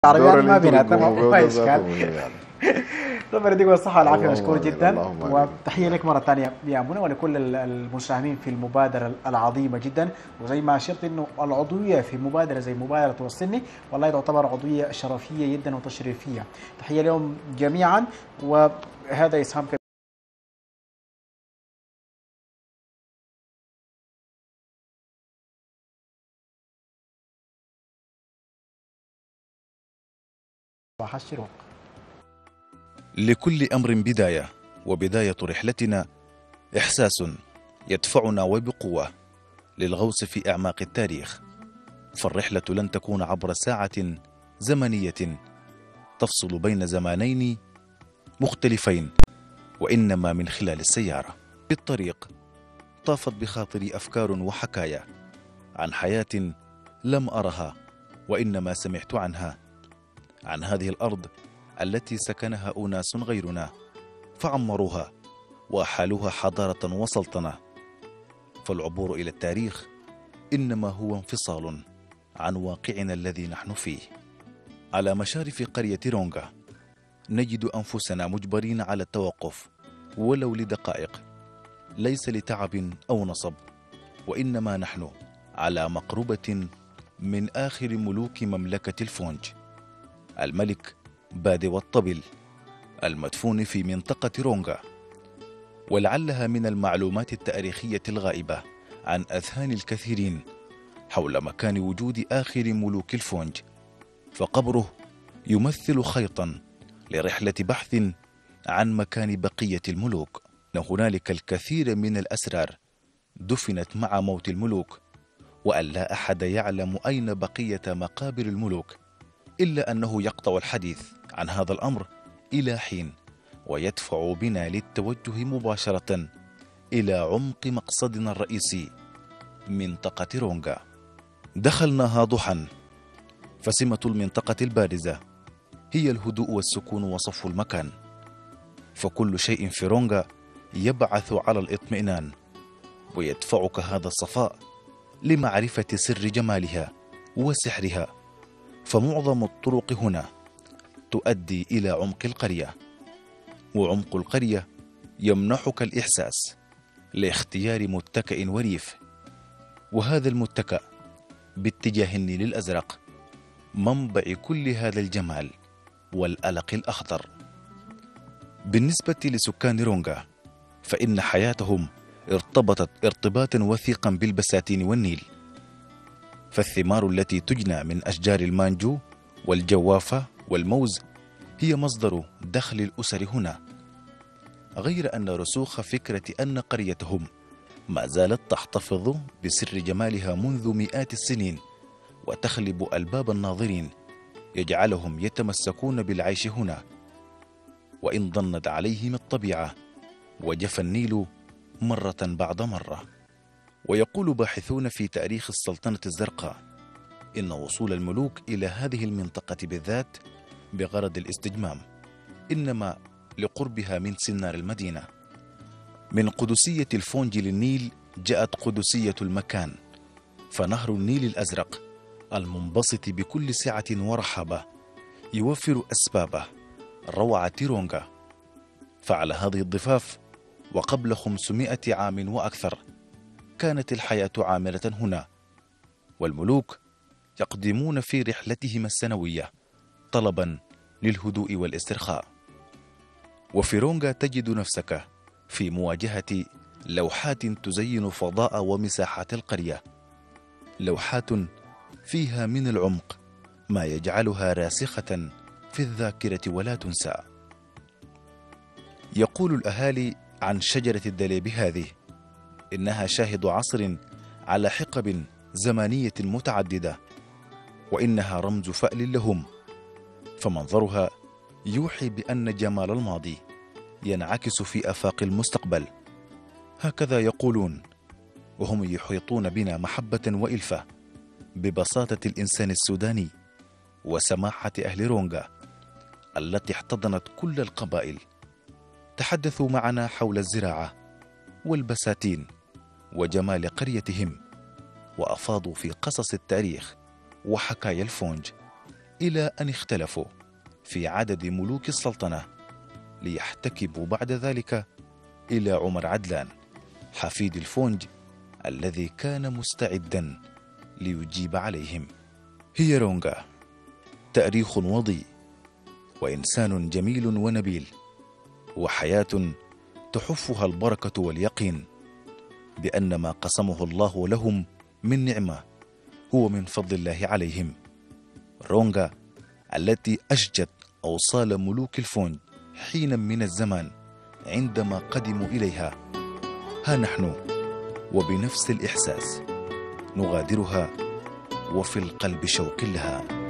الدور العربية اللي ما انتوا بيناتنا بتقوموا ما بيه ده ذاته إشكال. منو يعني؟ ربنا يديكم الصحة والعافية، اللهم مشكور امين، جدا، اللهم امين. وتحية لك مرة ثانية يا منى ولكل المساهمين في المبادرة العظيمة جدا. وزي ما أشرت إنه العضوية في مبادرة زي مبادرة توصلني والله تعتبر عضوية شرفية جدا وتشريفية. تحية لهم جميعا، وهذا إسهام كبير. صباح الشروق. لكل أمر بداية، وبداية رحلتنا إحساس يدفعنا وبقوة للغوص في أعماق التاريخ. فالرحلة لن تكون عبر ساعة زمنية تفصل بين زمانين مختلفين، وإنما من خلال السيارة. في الطريق طافت بخاطري أفكار وحكايا عن حياة لم أرها وإنما سمعت عنها، عن هذه الأرض التي سكنها أناس غيرنا فعمروها وأحالوها حضارة وسلطنة. فالعبور إلى التاريخ إنما هو انفصال عن واقعنا الذي نحن فيه. على مشارف قرية رونغا نجد أنفسنا مجبرين على التوقف ولو لدقائق، ليس لتعب أو نصب، وإنما نحن على مقربة من آخر ملوك مملكة الفونج، الملك بادي والطبل، المدفون في منطقة رونغا. ولعلها من المعلومات التاريخية الغائبة عن أذهان الكثيرين حول مكان وجود آخر ملوك الفونج، فقبره يمثل خيطا لرحلة بحث عن مكان بقية الملوك. هنالك الكثير من الأسرار دفنت مع موت الملوك، وأن لا أحد يعلم أين بقية مقابر الملوك، إلا أنه يقطع الحديث عن هذا الأمر إلى حين، ويدفع بنا للتوجه مباشرة إلى عمق مقصدنا الرئيسي، منطقة رونغا. دخلناها ضحى، فسمة المنطقة البارزة هي الهدوء والسكون وصفو المكان، فكل شيء في رونغا يبعث على الاطمئنان، ويدفعك هذا الصفاء لمعرفة سر جمالها وسحرها. فمعظم الطرق هنا تؤدي إلى عمق القرية، وعمق القرية يمنحك الإحساس لاختيار متكئ وريف، وهذا المتكأ باتجاه النيل الأزرق منبع كل هذا الجمال والألق الأخضر. بالنسبة لسكان رونغا فإن حياتهم ارتبطت ارتباطا وثيقا بالبساتين والنيل، فالثمار التي تجنى من أشجار المانجو والجوافة والموز هي مصدر دخل الأسر هنا، غير أن رسوخ فكرة أن قريتهم ما زالت تحتفظ بسر جمالها منذ مئات السنين وتخلب ألباب الناظرين يجعلهم يتمسكون بالعيش هنا، وإن ضنت عليهم الطبيعة وجف النيل مرة بعد مرة. ويقول باحثون في تاريخ السلطنة الزرقاء إن وصول الملوك إلى هذه المنطقة بالذات بغرض الاستجمام إنما لقربها من سنار المدينة. من قدسية الفونج للنيل جاءت قدسية المكان، فنهر النيل الأزرق المنبسط بكل سعة ورحابة يوفر أسبابه روعة رونغا. فعلى هذه الضفاف وقبل 500 عام وأكثر كانت الحياة عامرة هنا، والملوك يقدمون في رحلتهم السنوية طلبا للهدوء والاسترخاء. وفي رونغا تجد نفسك في مواجهة لوحات تزين فضاء ومساحات القرية، لوحات فيها من العمق ما يجعلها راسخة في الذاكرة ولا تنسى. يقول الأهالي عن شجرة الدليب هذه إنها شاهد عصر على حقب زمانية متعددة، وإنها رمز فأل لهم، فمنظرها يوحي بأن جمال الماضي ينعكس في آفاق المستقبل. هكذا يقولون وهم يحيطون بنا محبة وإلفة ببساطة الإنسان السوداني وسماحة أهل رونغا التي احتضنت كل القبائل. تحدثوا معنا حول الزراعة والبساتين وجمال قريتهم، وأفاضوا في قصص التاريخ وحكايا الفونج. إلى أن اختلفوا في عدد ملوك السلطنة، ليحتكبوا بعد ذلك إلى عمر عدلان حفيد الفونج الذي كان مستعدا ليجيب عليهم. هي رونغا تاريخ وضيء، وإنسان جميل ونبيل، وحياة تحفها البركة واليقين بأن ما قسمه الله لهم من نعمة هو من فضل الله عليهم. رونغا التي أشجت أوصال ملوك الفونج حينا من الزمان عندما قدموا إليها، ها نحن وبنفس الإحساس نغادرها وفي القلب شوق لها.